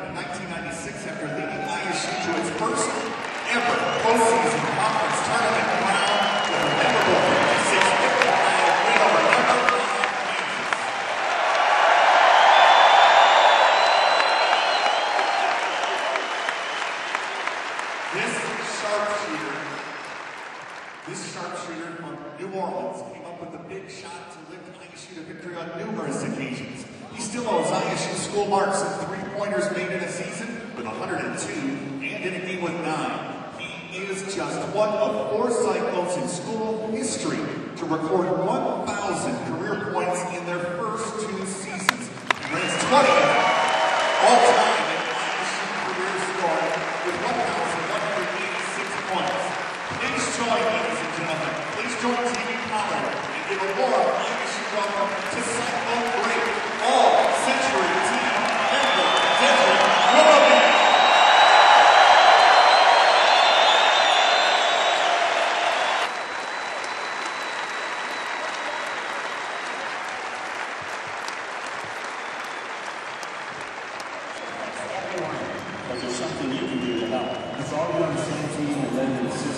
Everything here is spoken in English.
in 1996 after leading ISU to its first ever postseason conference tournament crown with a memorable 56-55 win over number 5 Kansas. This sharpshooter from New Orleans came up with a big shot to lift ISU to victory on numerous occasions. He still owes ISU school marks and three-pointers made in a season with 102 and in a game with 9. He is just one of 4 Cyclones in school history to record 1,000 career points in their first 2 seasons. He ranks 20th all-time in ISU career scoring with 1,186 points. Please join, ladies and gentlemen. Please join TV Pollard and give a warm ISU welcome to Cyclone great All-Century Team member Dedric Willoughby. Everyone, but there's something you can do to help. It's all on the same team and then